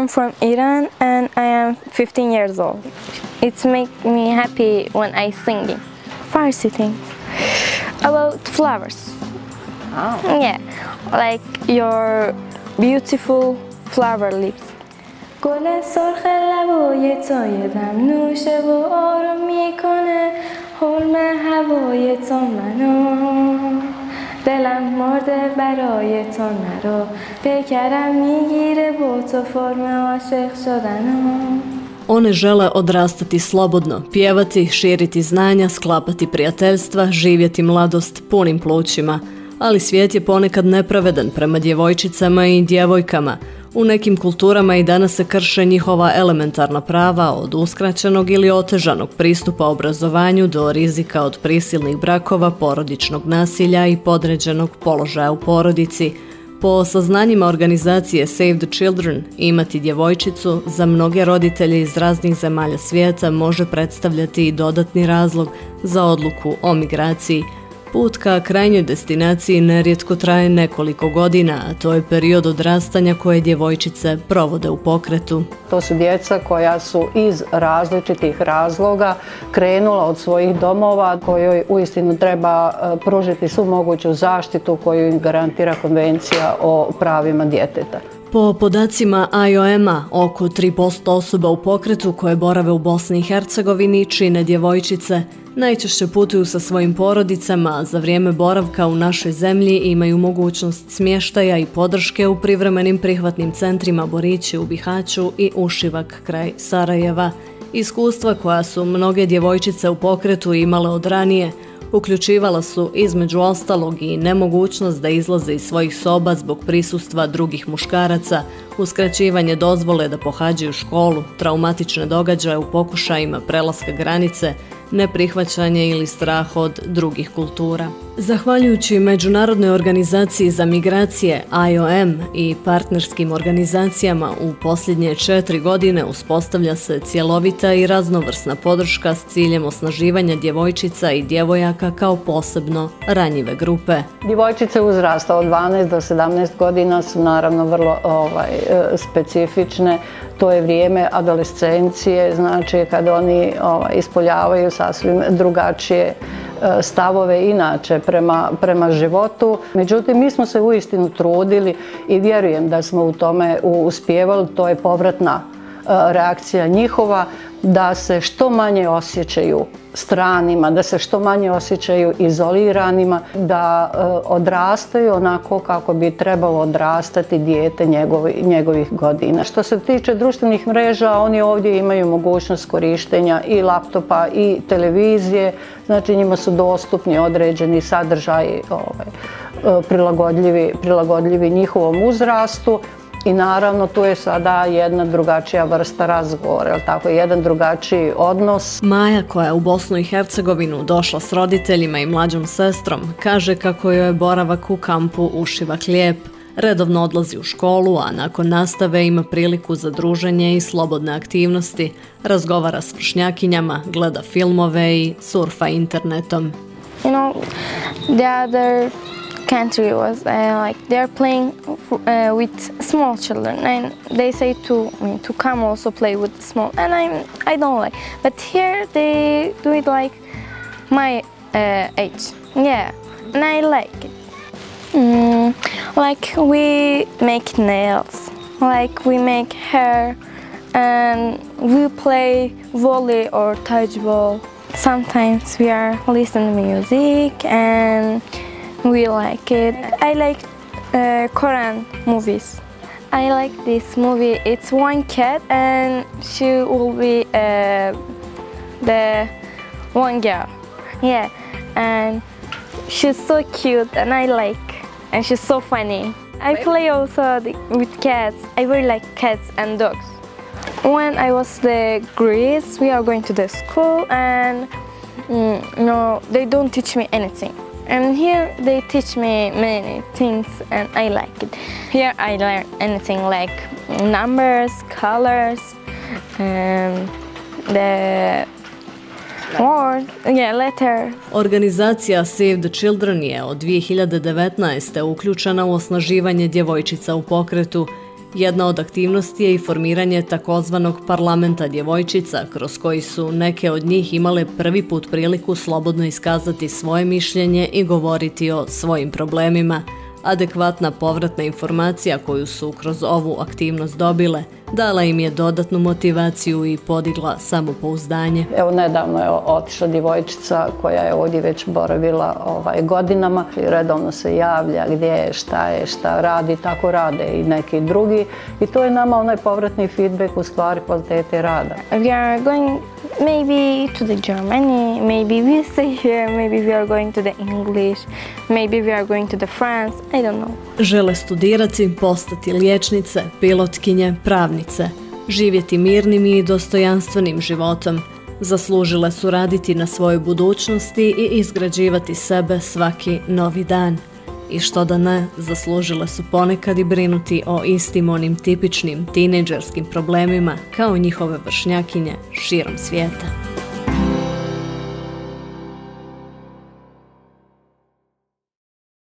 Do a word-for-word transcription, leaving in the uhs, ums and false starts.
I'm from Iran and I am fifteen years old. It makes me happy when I sing. Farsi things about flowers. Oh. Yeah, like your beautiful flower lips. گل سرخ لبای تو دم نوشه و آروم میکنه حلم هوای تو منو دلم مرده برای تو نرو پیکرم میگیره با تو فرم عاشق شدنو. One žele odrastati slobodno, pjevati, širiti znanja, sklapati prijateljstva, živjeti mladost punim plućima. Ali svijet je ponekad nepravedan prema djevojčicama i djevojkama. U nekim kulturama i danas se krše njihova elementarna prava od uskraćenog ili otežanog pristupa obrazovanju do rizika od prisilnih brakova, porodičnog nasilja i podređenog položaja u porodici. Po saznanjima organizacije Save the Children, imati djevojčicu za mnoge roditelje iz raznih zemalja svijeta može predstavljati i dodatni razlog za odluku o migraciji. Put ka krajnjoj destinaciji nerijetko traje nekoliko godina, a to je period odrastanja koje djevojčice provode u pokretu. To su djeca koja su iz različitih razloga krenula od svojih domova, kojoj uistinu treba pružiti svu moguću zaštitu koju im garantira Konvencija o pravima djeteta. Po podacima I O M-a, oko tri posto osoba u pokretu koje borave u Bosni i Hercegovini čine djevojčice. Najčešće putuju sa svojim porodicama, a za vrijeme boravka u našoj zemlji imaju mogućnost smještaja i podrške u privremenim prihvatnim centrima Borići u Bihaću i Ušivak kraj Sarajeva. Iskustva koja su mnoge djevojčice u pokretu imale od ranije uključivala su između ostalog i nemogućnost da izlaze iz svojih soba zbog prisustva drugih muškaraca, uskraćivanje dozvole da pohađaju školu, traumatične događaje u pokušajima prelaska granice, neprihvaćanje ili strah od drugih kultura. Zahvaljujući Međunarodnoj organizaciji za migracije I O M i partnerskim organizacijama u posljednje četiri godine uspostavlja se cjelovita i raznovrsna podrška s ciljem osnaživanja djevojčica i djevojaka kao posebno ranjive grupe. Djevojčice uzrasta od dvanaest do sedamnaest godina su naravno vrlo ovaj, specifične. To je vrijeme adolescencije, znači kad oni ovaj, ispoljavaju sasvim drugačije stavove inače prema, prema životu. Međutim, mi smo se uistinu trudili i vjerujem da smo u tome uspjevali. To je povratna reakcija njihova, da se što manje osjećaju stranima, da se što manje osjećaju izoliranima, da odrastaju onako kako bi trebalo odrastati dijete njegovi, njegovih godina. Što se tiče društvenih mreža, oni ovdje imaju mogućnost korištenja i laptopa i televizije, znači njima su dostupni određeni sadržaji ovaj, prilagodljivi, prilagodljivi njihovom uzrastu. I naravno tu je sada jedna drugačija vrsta razgovora, tako jedan drugačiji odnos. Maja, koja je u Bosnu i Hercegovinu došla s roditeljima i mlađom sestrom, kaže kako joj je boravak u kampu Ušivak lijep. Redovno odlazi u školu, a nakon nastave ima priliku za druženje i slobodne aktivnosti, razgovara s vršnjakinjama, gleda filmove i surfa internetom. You know, the other country was uh, like they're playing uh, with small children and they say to me to come also play with small, and I I don't like, but here they do it like my uh, age, yeah, and I like it. Mm, like we make nails, like we make hair, and we play volley or dodgeball. Sometimes we are listening to music and we like it. I like uh, Korean movies. I like this movie. It's one cat and she will be uh, the one girl. Yeah, and she's so cute and I like, and she's so funny. I play also the, with cats. I really like cats and dogs. When I was the Greece, we are going to the school and mm, no, they don't teach me anything. And here they teach me many things and I like it. Here I learn anything like numbers, colors, and the word, yeah, letter. Organizacija Save the Children je od dvije hiljade devetnaeste. uključena u osnaživanje djevojčica u pokretu. Jedna od aktivnosti je i formiranje takozvanog parlamenta djevojčica, kroz koji su neke od njih imale prvi put priliku slobodno iskazati svoje mišljenje i govoriti o svojim problemima. Adekvatna povratna informacija koju su kroz ovu aktivnost dobile dala im je dodatnu motivaciju i podigla samopouzdanje. Evo, nedavno je otišla djevojčica koja je ovdje već boravila ovaj, godinama. Redovno se javlja gdje je, šta je, šta radi, tako rade i neki drugi. I to je nama onaj povratni feedback u stvari kvalitete rada. We are going maybe to the Germany, maybe we stay here, maybe we are going to the English, maybe we are going to the France, I don't know. Žele studirati, postati liječnice, pilotkinje, pravnice, živjeti mirnim i dostojanstvenim životom. Zaslužile su raditi na svojoj budućnosti i izgrađivati sebe svaki novi dan. I što da ne, zaslužile su ponekad i brinuti o istim onim tipičnim tinejdžerskim problemima kao njihove vršnjakinje širom svijeta.